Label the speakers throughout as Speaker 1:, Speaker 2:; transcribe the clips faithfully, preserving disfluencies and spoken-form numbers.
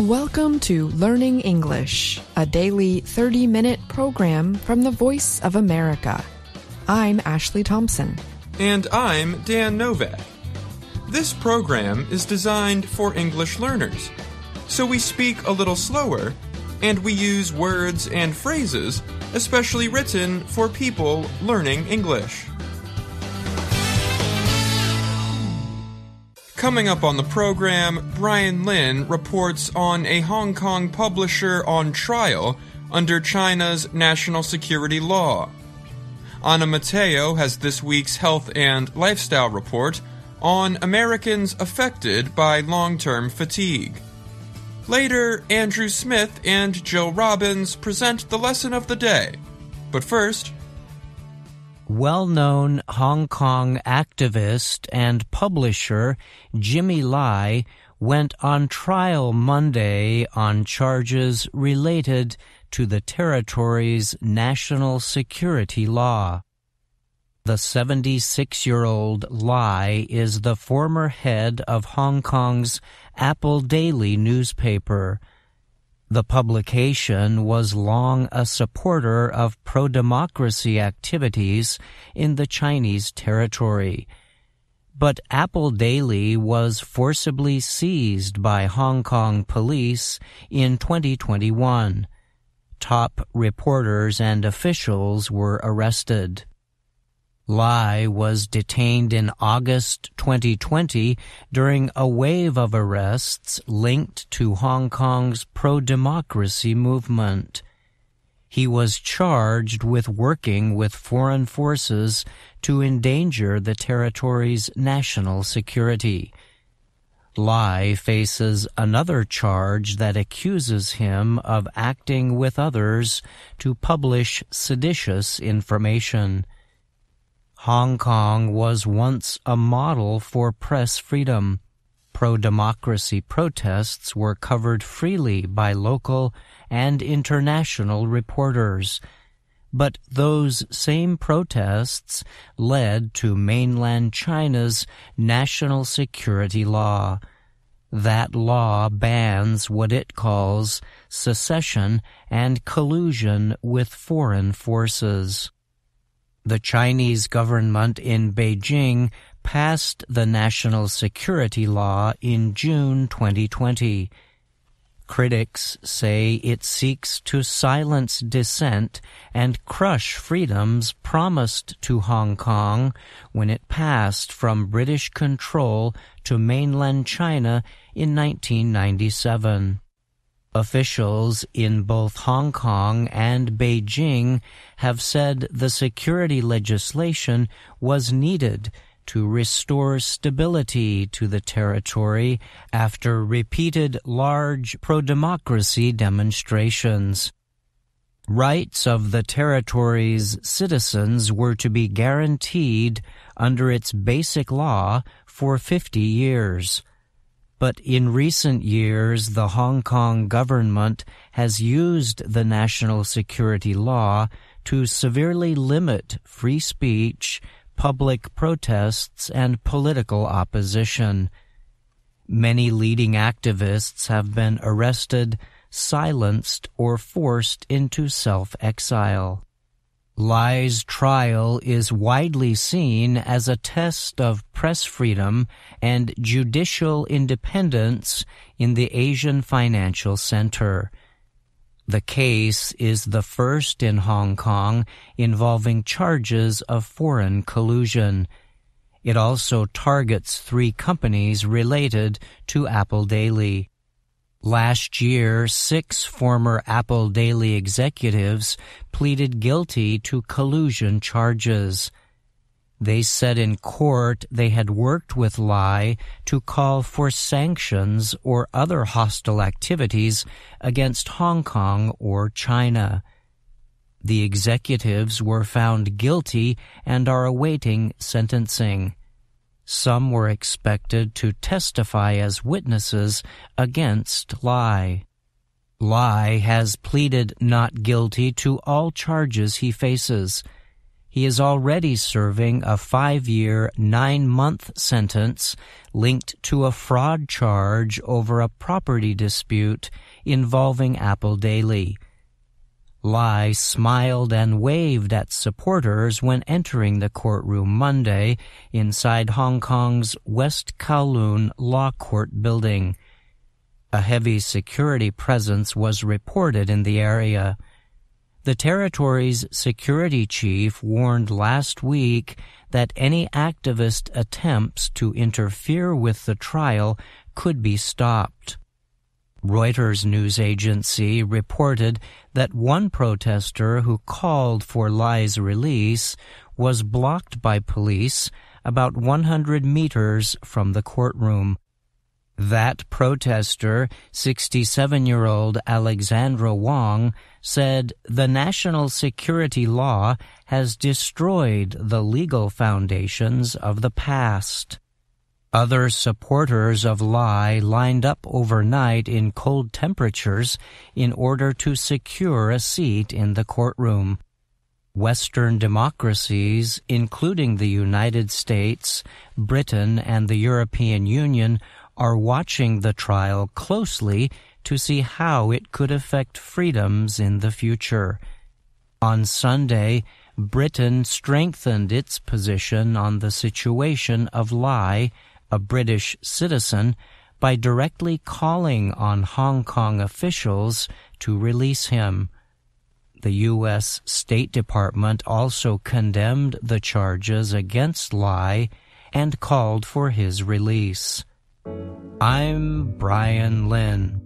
Speaker 1: Welcome to Learning English, a daily thirty-minute program from the Voice of America. I'm Ashley Thompson.
Speaker 2: And I'm Dan Novak. This program is designed for English learners, so we speak a little slower, and we use words and phrases especially written for people learning English. Coming up on the program, Bryan Lynn reports on a Hong Kong publisher on trial under China's national security law. Anna Matteo has this week's health and lifestyle report on Americans affected by long-term fatigue. Later, Andrew Smith and Jill Robbins present the lesson of the day. But first,
Speaker 3: well-known Hong Kong activist and publisher Jimmy Lai went on trial Monday on charges related to the territory's national security law. The seventy-six-year-old Lai is the former head of Hong Kong's Apple Daily newspaper. The publication was long a supporter of pro-democracy activities in the Chinese territory. But Apple Daily was forcibly seized by Hong Kong police in twenty twenty-one. Top reporters and officials were arrested. Lai was detained in August twenty twenty during a wave of arrests linked to Hong Kong's pro-democracy movement. He was charged with working with foreign forces to endanger the territory's national security. Lai faces another charge that accuses him of acting with others to publish seditious information. Hong Kong was once a model for press freedom. Pro-democracy protests were covered freely by local and international reporters. But those same protests led to mainland China's national security law. That law bans what it calls secession and collusion with foreign forces. The Chinese government in Beijing passed the national security law in June twenty twenty. Critics say it seeks to silence dissent and crush freedoms promised to Hong Kong when it passed from British control to mainland China in nineteen ninety-seven. Officials in both Hong Kong and Beijing have said the security legislation was needed to restore stability to the territory after repeated large pro-democracy demonstrations. Rights of the territory's citizens were to be guaranteed under its basic law for fifty years. But in recent years, the Hong Kong government has used the national security law to severely limit free speech, public protests, and political opposition. Many leading activists have been arrested, silenced, or forced into self-exile. Lai's trial is widely seen as a test of press freedom and judicial independence in the Asian financial center. The case is the first in Hong Kong involving charges of foreign collusion. It also targets three companies related to Apple Daily. Last year, six former Apple Daily executives pleaded guilty to collusion charges. They said in court they had worked with Lai to call for sanctions or other hostile activities against Hong Kong or China. The executives were found guilty and are awaiting sentencing. Some were expected to testify as witnesses against Lai. Lai has pleaded not guilty to all charges he faces. He He is already serving a five-year, nine-month sentence linked to a fraud charge over a property dispute involving Apple Daily. Lai smiled and waved at supporters when entering the courtroom Monday inside Hong Kong's West Kowloon Law Court building. A heavy security presence was reported in the area. The territory's security chief warned last week that any activist attempts to interfere with the trial could be stopped. Reuters news agency reported that one protester who called for Lai's release was blocked by police about one hundred meters from the courtroom. That protester, sixty-seven-year-old Alexandra Wong, said the national security law has destroyed the legal foundations of the past. Other supporters of Lai lined up overnight in cold temperatures in order to secure a seat in the courtroom. Western democracies, including the United States, Britain, and the European Union, are watching the trial closely to see how it could affect freedoms in the future. On Sunday, Britain strengthened its position on the situation of Lai, a British citizen, by directly calling on Hong Kong officials to release him. The U S State Department also condemned the charges against Lai and called for his release. I'm Bryan Lynn.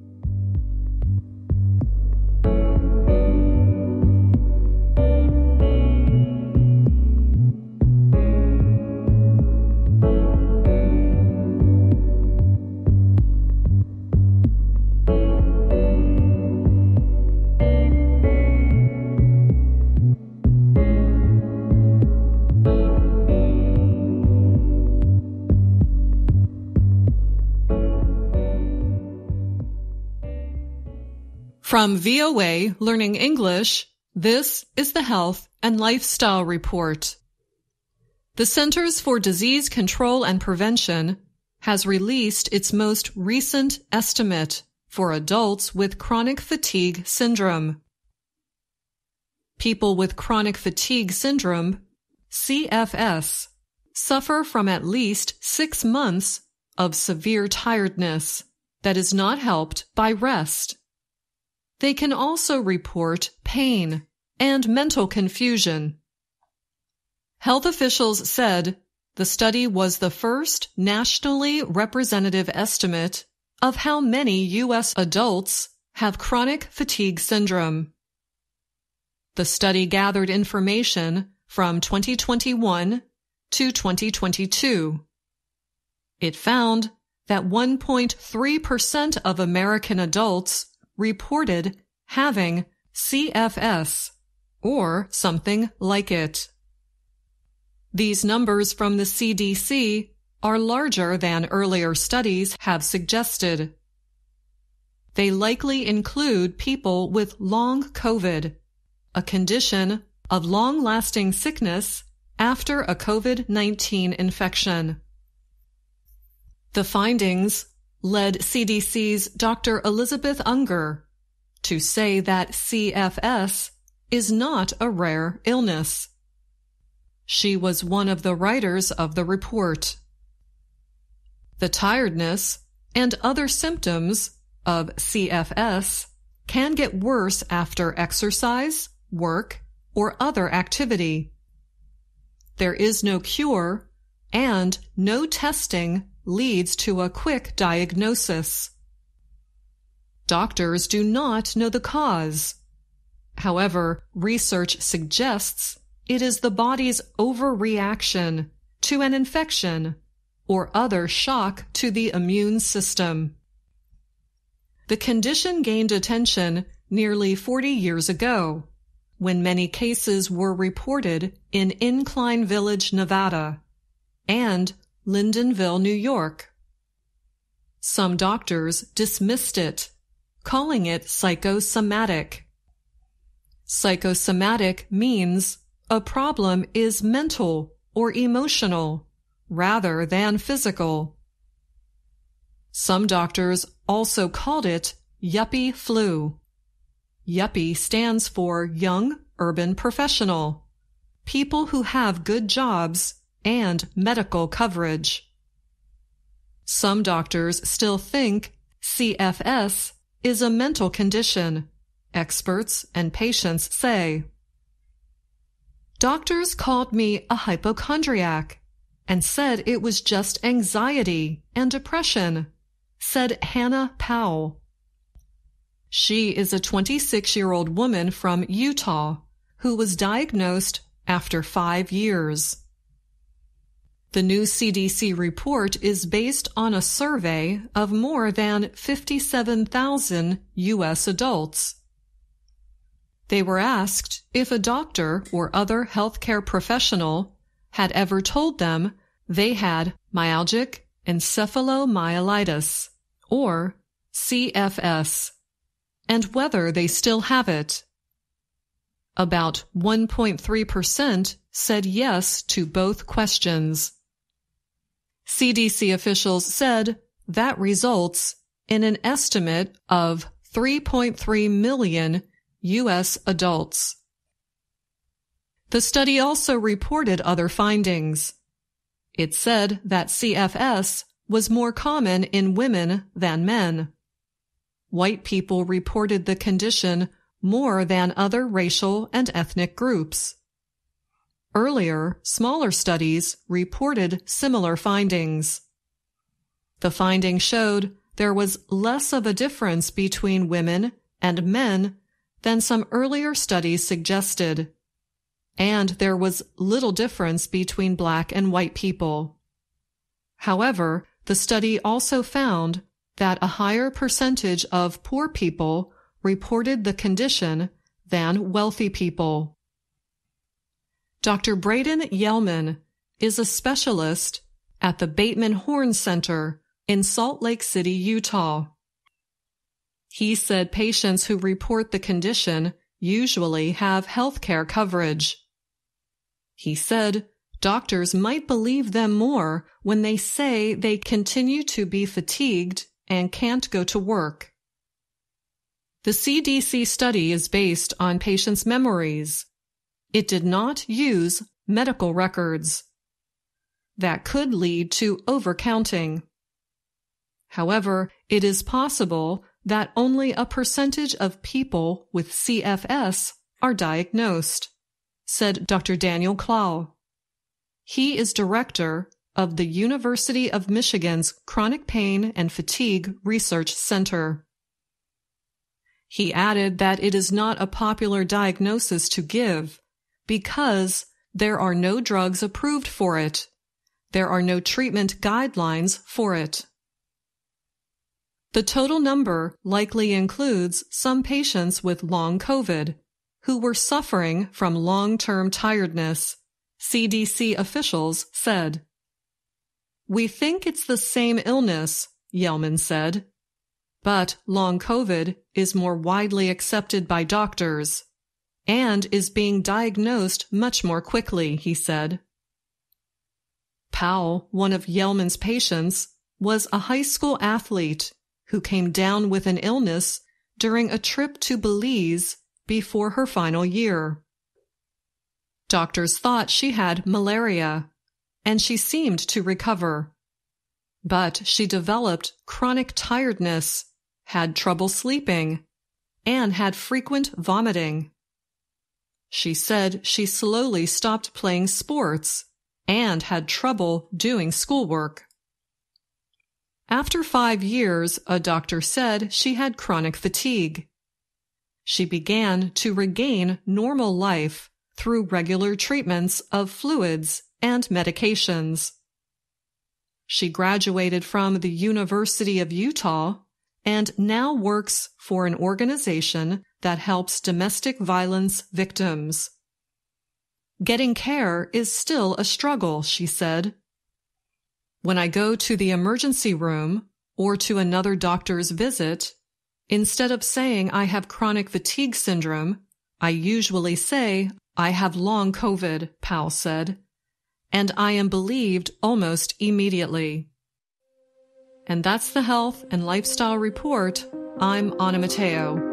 Speaker 4: From V O A Learning English, this is the Health and Lifestyle Report. The Centers for Disease Control and Prevention has released its most recent estimate for adults with chronic fatigue syndrome. People with chronic fatigue syndrome, C F S, suffer from at least six months of severe tiredness that is not helped by rest. They can also report pain and mental confusion. Health officials said the study was the first nationally representative estimate of how many U S adults have chronic fatigue syndrome. The study gathered information from twenty twenty-one to twenty twenty-two. It found that one point three percent of American adults reported having C F S or something like it. These numbers from the C D C are larger than earlier studies have suggested. They likely include people with long COVID, a condition of long-lasting sickness after a COVID nineteen infection. The findings led C D C's Doctor Elizabeth Unger to say that C F S is not a rare illness. She was one of the writers of the report. The tiredness and other symptoms of C F S can get worse after exercise, work, or other activity. There is no cure, and no testing leads to a quick diagnosis. Doctors do not know the cause. However, research suggests it is the body's overreaction to an infection or other shock to the immune system. The condition gained attention nearly forty years ago, when many cases were reported in Incline Village, Nevada, and Lindenville, New York. Some doctors dismissed it, calling it psychosomatic. Psychosomatic means a problem is mental or emotional rather than physical. Some doctors also called it yuppie flu. Yuppie stands for young urban professional, people who have good jobs and medical coverage. Some doctors still think C F S is a mental condition, experts and patients say. Doctors called me a hypochondriac and said it was just anxiety and depression, said Hannah Powell. She is a twenty-six-year-old woman from Utah who was diagnosed after five years. The new C D C report is based on a survey of more than fifty-seven thousand U S adults. They were asked if a doctor or other healthcare professional had ever told them they had myalgic encephalomyelitis, or C F S, and whether they still have it. About one point three percent said yes to both questions. C D C officials said that results in an estimate of three point three million U S adults. The study also reported other findings. It said that C F S was more common in women than men. White people reported the condition more than other racial and ethnic groups. Earlier, smaller studies reported similar findings. The findings showed there was less of a difference between women and men than some earlier studies suggested, and there was little difference between black and white people. However, the study also found that a higher percentage of poor people reported the condition than wealthy people. Doctor Braden Yellman is a specialist at the Bateman Horn Center in Salt Lake City, Utah. He said patients who report the condition usually have health care coverage. He said doctors might believe them more when they say they continue to be fatigued and can't go to work. The C D C study is based on patients' memories. It did not use medical records. That could lead to overcounting. However, it is possible that only a percentage of people with C F S are diagnosed, said Doctor Daniel Clow. He is director of the University of Michigan's Chronic Pain and Fatigue Research Center. He added that it is not a popular diagnosis to give because there are no drugs approved for it. There are no treatment guidelines for it. The total number likely includes some patients with long COVID who were suffering from long-term tiredness, C D C officials said. We think it's the same illness, Yellman said, but long COVID is more widely accepted by doctors and is being diagnosed much more quickly, he said. Powell, one of Yellman's patients, was a high school athlete who came down with an illness during a trip to Belize before her final year. Doctors thought she had malaria, and she seemed to recover. But she developed chronic tiredness, had trouble sleeping, and had frequent vomiting. She said she slowly stopped playing sports and had trouble doing schoolwork. After five years, a doctor said she had chronic fatigue. She began to regain normal life through regular treatments of fluids and medications. She graduated from the University of Utah and now works for an organization that helps domestic violence victims. Getting care is still a struggle, she said. When I go to the emergency room or to another doctor's visit, instead of saying I have chronic fatigue syndrome, I usually say I have long COVID, Powell said, and I am believed almost immediately. And that's the Health and Lifestyle Report. I'm Anna Matteo.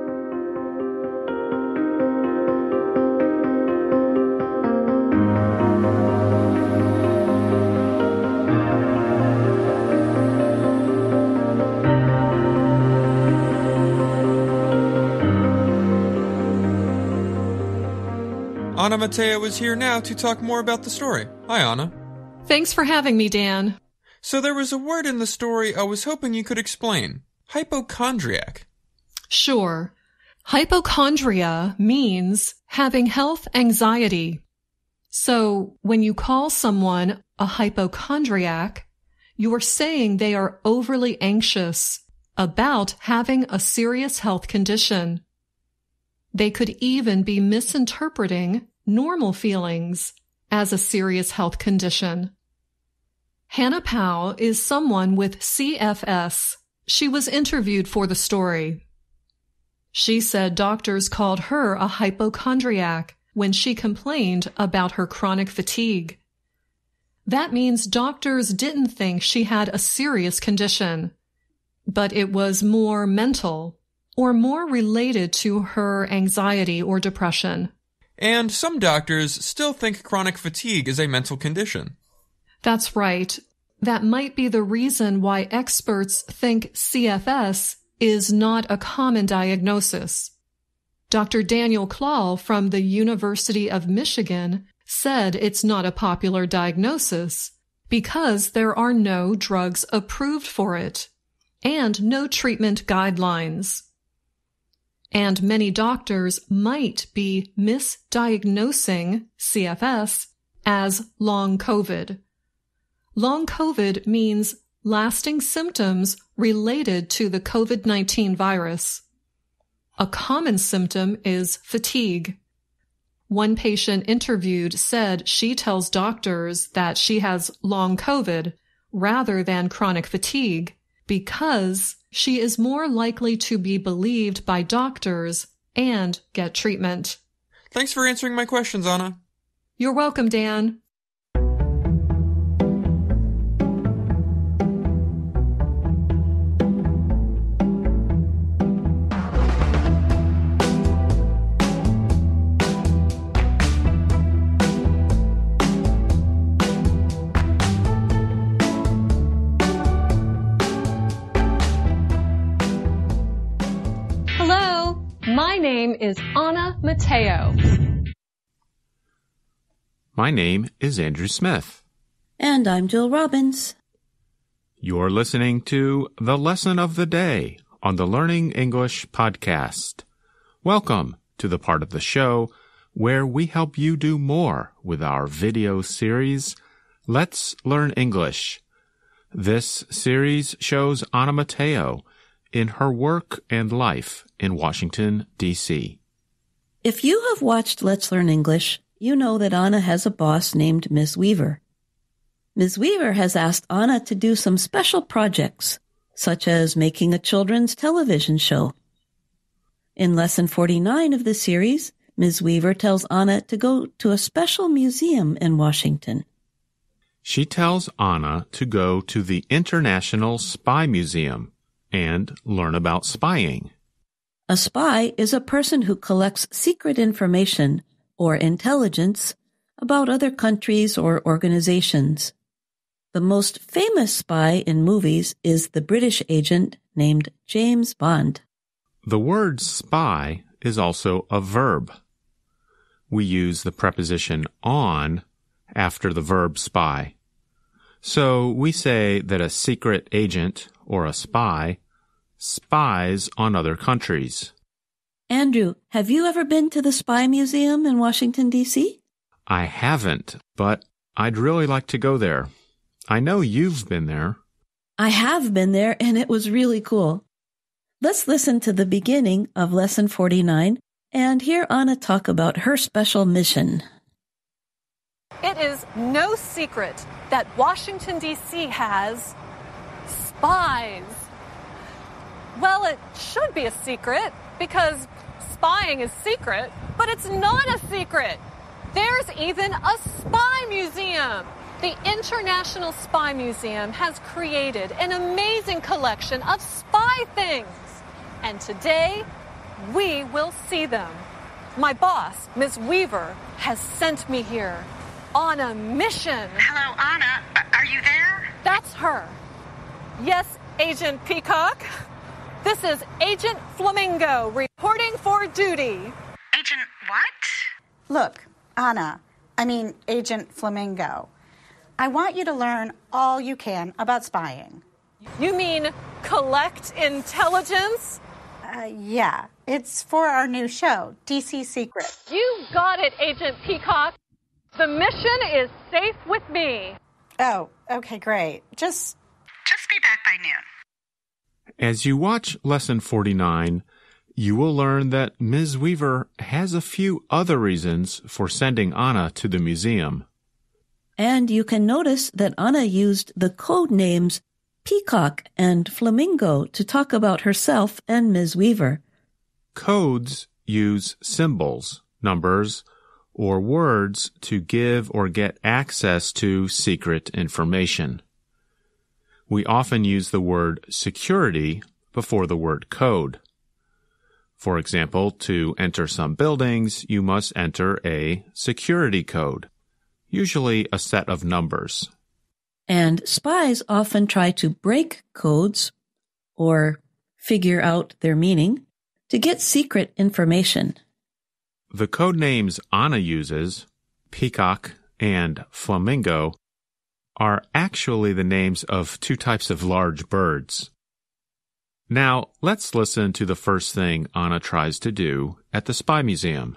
Speaker 2: Anna Matteo is here now to talk more about the story. Hi, Anna.
Speaker 4: Thanks for having me, Dan.
Speaker 2: So there was a word in the story I was hoping you could explain. Hypochondriac.
Speaker 4: Sure. Hypochondria means having health anxiety. So when you call someone a hypochondriac, you're saying they are overly anxious about having a serious health condition. They could even be misinterpreting normal feelings as a serious health condition. Hannah Powell is someone with C F S. She was interviewed for the story. She said doctors called her a hypochondriac when she complained about her chronic fatigue. That means doctors didn't think she had a serious condition, but it was more mental or more related to her anxiety or depression.
Speaker 2: And some doctors still think chronic fatigue is a mental condition.
Speaker 4: That's right. That might be the reason why experts think C F S is not a common diagnosis. Doctor Daniel Claw from the University of Michigan said it's not a popular diagnosis because there are no drugs approved for it and no treatment guidelines. And many doctors might be misdiagnosing C F S as long COVID. Long COVID means lasting symptoms related to the COVID nineteen virus. A common symptom is fatigue. One patient interviewed said she tells doctors that she has long COVID rather than chronic fatigue because she is more likely to be believed by doctors and get treatment.
Speaker 2: Thanks for answering my questions, Anna.
Speaker 4: You're welcome, Dan. My name is Anna Matteo.
Speaker 5: My name is Andrew Smith.
Speaker 6: And I'm Jill Robbins.
Speaker 5: You're listening to The Lesson of the Day on the Learning English podcast. Welcome to the part of the show where we help you do more with our video series, Let's Learn English. This series shows Anna Matteo in her work and life in Washington, D C
Speaker 6: If you have watched Let's Learn English, you know that Anna has a boss named Miz Weaver. Miz Weaver has asked Anna to do some special projects, such as making a children's television show. In Lesson forty-nine of the series, Miz Weaver tells Anna to go to a special museum in Washington.
Speaker 5: She tells Anna to go to the International Spy Museum and learn about spying.
Speaker 6: A spy is a person who collects secret information or intelligence about other countries or organizations. The most famous spy in movies is the British agent named James Bond.
Speaker 5: The word spy is also a verb. We use the preposition on after the verb spy. So we say that a secret agent or a spy spies on other countries.
Speaker 6: Andrew, have you ever been to the Spy Museum in Washington, D C?
Speaker 5: I haven't, but I'd really like to go there. I know you've been there.
Speaker 6: I have been there, and it was really cool. Let's listen to the beginning of Lesson forty-nine and hear Anna talk about her special mission.
Speaker 7: It is no secret that Washington, D C has spies. Well, it should be a secret because spying is secret, but it's not a secret. There's even a spy museum. The International Spy Museum has created an amazing collection of spy things. And today, we will see them. My boss, Miss Weaver, has sent me here on a mission.
Speaker 8: Hello, Anna. Are you there?
Speaker 7: That's her. Yes, Agent Peacock. This is Agent Flamingo reporting for duty.
Speaker 8: Agent what? Look, Anna, I mean Agent Flamingo. I want you to learn all you can about spying.
Speaker 7: You mean collect intelligence?
Speaker 8: Uh, yeah, it's for our new show, D C Secret.
Speaker 7: You got it, Agent Peacock. The mission is safe with me.
Speaker 8: Oh, okay, great. Just, just be back by noon.
Speaker 5: As you watch Lesson forty-nine, you will learn that Miz Weaver has a few other reasons for sending Anna to the museum.
Speaker 6: And you can notice that Anna used the code names Peacock and Flamingo to talk about herself and Miz Weaver.
Speaker 5: Codes use symbols, numbers, or words to give or get access to secret information. We often use the word security before the word code. For example, to enter some buildings, you must enter a security code, usually a set of numbers.
Speaker 6: And spies often try to break codes or figure out their meaning to get secret information.
Speaker 5: The code names Anna uses, Peacock and Flamingo, are actually the names of two types of large birds. Now, let's listen to the first thing Anna tries to do at the Spy Museum.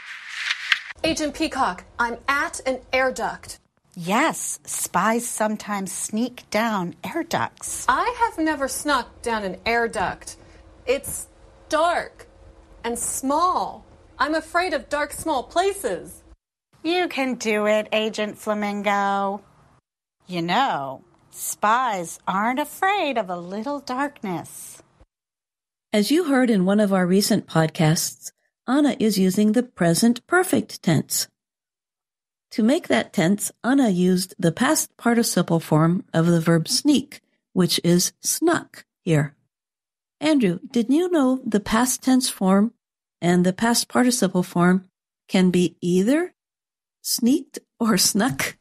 Speaker 7: Agent Peacock, I'm at an air duct.
Speaker 8: Yes, spies sometimes sneak down air ducts.
Speaker 7: I have never snuck down an air duct. It's dark and small. I'm afraid of dark, small places.
Speaker 8: You can do it, Agent Flamingo. You know, spies aren't afraid of a little darkness.
Speaker 6: As you heard in one of our recent podcasts, Anna is using the present perfect tense. To make that tense, Anna used the past participle form of the verb sneak, which is snuck here. Andrew, did you know the past tense form and the past participle form can be either sneaked or snuck?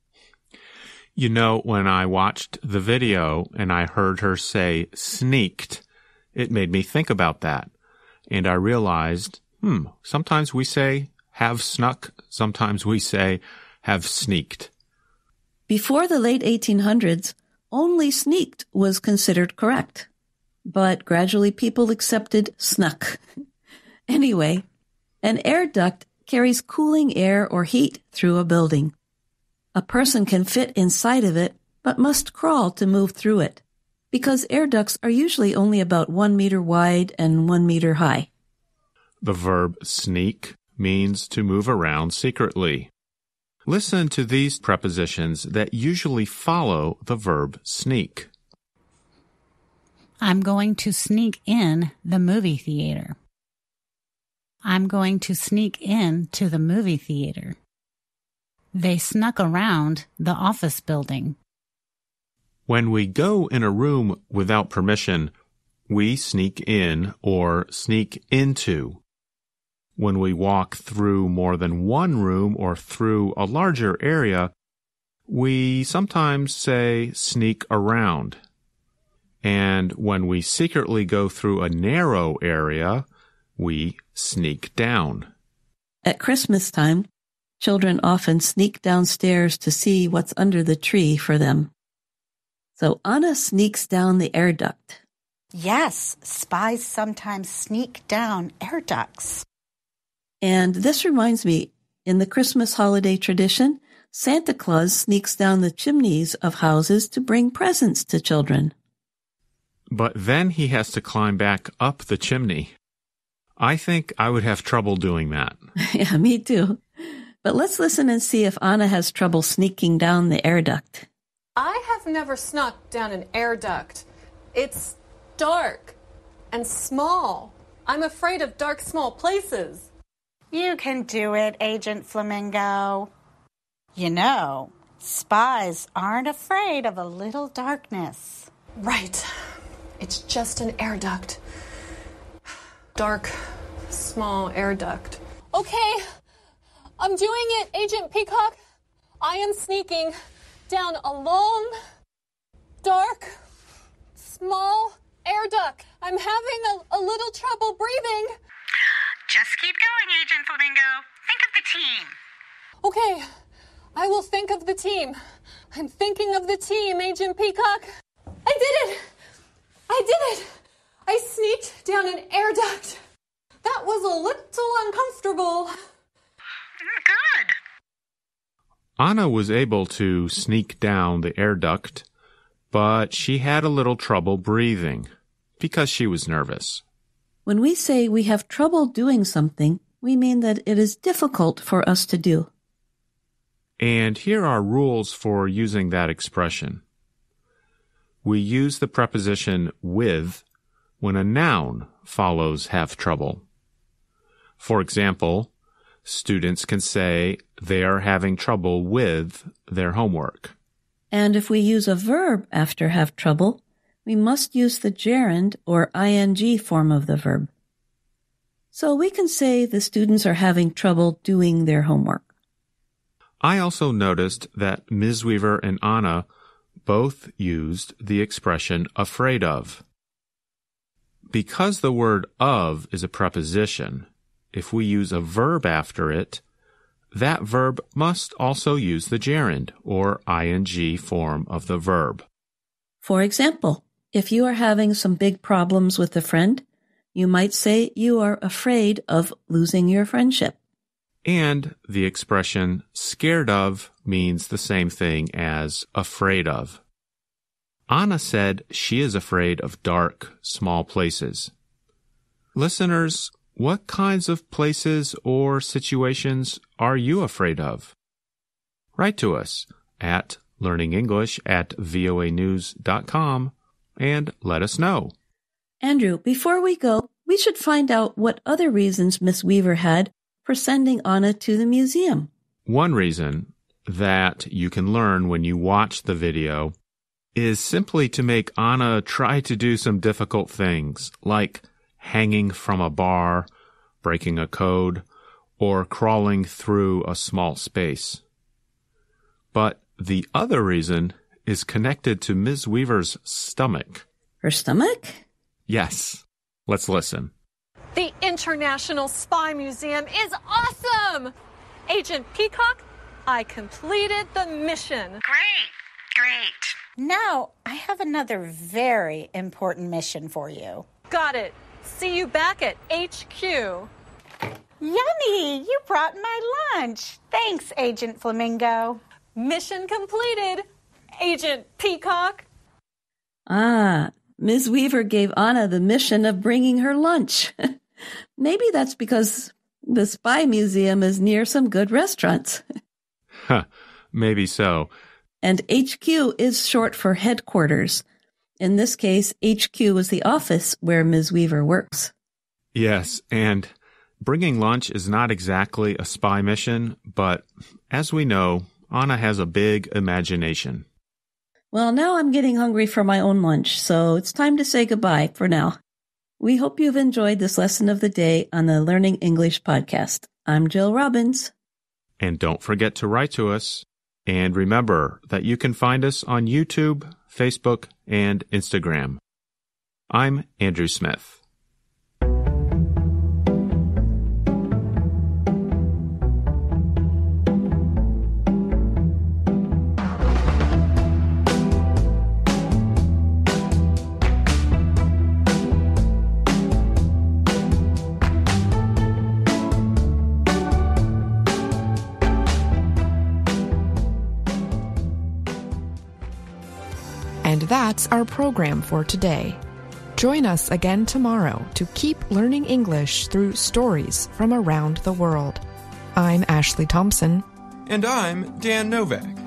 Speaker 5: You know, when I watched the video and I heard her say sneaked, it made me think about that. And I realized, hmm, sometimes we say have snuck, sometimes we say have sneaked.
Speaker 6: Before the late eighteen hundreds, only sneaked was considered correct. But gradually people accepted snuck. Anyway, an air duct carries cooling air or heat through a building. A person can fit inside of it, but must crawl to move through it, because air ducts are usually only about one meter wide and one meter high.
Speaker 5: The verb sneak means to move around secretly. Listen to these prepositions that usually follow the verb sneak.
Speaker 9: I'm going to sneak in the movie theater. I'm going to sneak in to the movie theater. They snuck around the office building.
Speaker 5: When we go in a room without permission, we sneak in or sneak into. When we walk through more than one room or through a larger area, we sometimes say sneak around. And when we secretly go through a narrow area, we sneak down.
Speaker 6: At Christmas time, children often sneak downstairs to see what's under the tree for them. So Anna sneaks down the air duct.
Speaker 8: Yes, spies sometimes sneak down air ducts.
Speaker 6: And this reminds me, in the Christmas holiday tradition, Santa Claus sneaks down the chimneys of houses to bring presents to children.
Speaker 5: But then he has to climb back up the chimney. I think I would have trouble doing that.
Speaker 6: Yeah, me too. But let's listen and see if Anna has trouble sneaking down the air duct.
Speaker 7: I have never snuck down an air duct. It's dark and small. I'm afraid of dark, small places.
Speaker 8: You can do it, Agent Flamingo. You know, spies aren't afraid of a little darkness.
Speaker 7: Right. It's just an air duct. Dark, small air duct. Okay, I'm doing it, Agent Peacock. I am sneaking down a long, dark, small air duct. I'm having a, a little trouble breathing.
Speaker 8: Just keep going, Agent Flamingo. Think of the team.
Speaker 7: Okay, I will think of the team. I'm thinking of the team, Agent Peacock. I did it! I did it! I sneaked down an air duct. That was a little uncomfortable.
Speaker 8: Good.
Speaker 5: Anna was able to sneak down the air duct, but she had a little trouble breathing because she was nervous.
Speaker 6: When we say we have trouble doing something, we mean that it is difficult for us to do.
Speaker 5: And here are rules for using that expression. We use the preposition with when a noun follows have trouble. For example, students can say they are having trouble with their homework.
Speaker 6: And if we use a verb after have trouble, we must use the gerund or ing form of the verb. So we can say the students are having trouble doing their homework.
Speaker 5: I also noticed that Miz Weaver and Anna both used the expression afraid of. Because the word of is a preposition, if we use a verb after it, that verb must also use the gerund or ing form of the verb.
Speaker 6: For example, if you are having some big problems with a friend, you might say you are afraid of losing your friendship.
Speaker 5: And the expression scared of means the same thing as afraid of. Anna said she is afraid of dark, small places. Listeners, what kinds of places or situations are you afraid of? Write to us at learningenglish at voa news dot com and let us know.
Speaker 6: Andrew, before we go, we should find out what other reasons Miss Weaver had for sending Anna to the museum.
Speaker 5: One reason that you can learn when you watch the video is simply to make Anna try to do some difficult things, like hanging from a bar, breaking a code, or crawling through a small space. But the other reason is connected to Miz Weaver's stomach.
Speaker 6: Her stomach?
Speaker 5: Yes. Let's listen.
Speaker 7: The International Spy Museum is awesome! Agent Peacock, I completed the mission.
Speaker 8: Great, great. Now, I have another very important mission for you.
Speaker 7: Got it. See you back at H Q.
Speaker 8: Yummy! You brought my lunch. Thanks, Agent Flamingo.
Speaker 7: Mission completed, Agent Peacock.
Speaker 6: Ah, Miz Weaver gave Anna the mission of bringing her lunch. Maybe that's because the Spy Museum is near some good restaurants.
Speaker 5: Huh, maybe so.
Speaker 6: And H Q is short for headquarters. In this case, H Q is the office where Miz Weaver works.
Speaker 5: Yes, and bringing lunch is not exactly a spy mission, but as we know, Anna has a big imagination.
Speaker 6: Well, now I'm getting hungry for my own lunch, so it's time to say goodbye for now. We hope you've enjoyed this lesson of the day on the Learning English podcast. I'm Jill Robbins.
Speaker 5: And don't forget to write to us. And remember that you can find us on YouTube, Facebook, and Instagram. I'm Andrew Smith.
Speaker 1: And that's our program for today. Join us again tomorrow to keep learning English through stories from around the world. I'm Ashley Thompson.
Speaker 2: And I'm Dan Novak.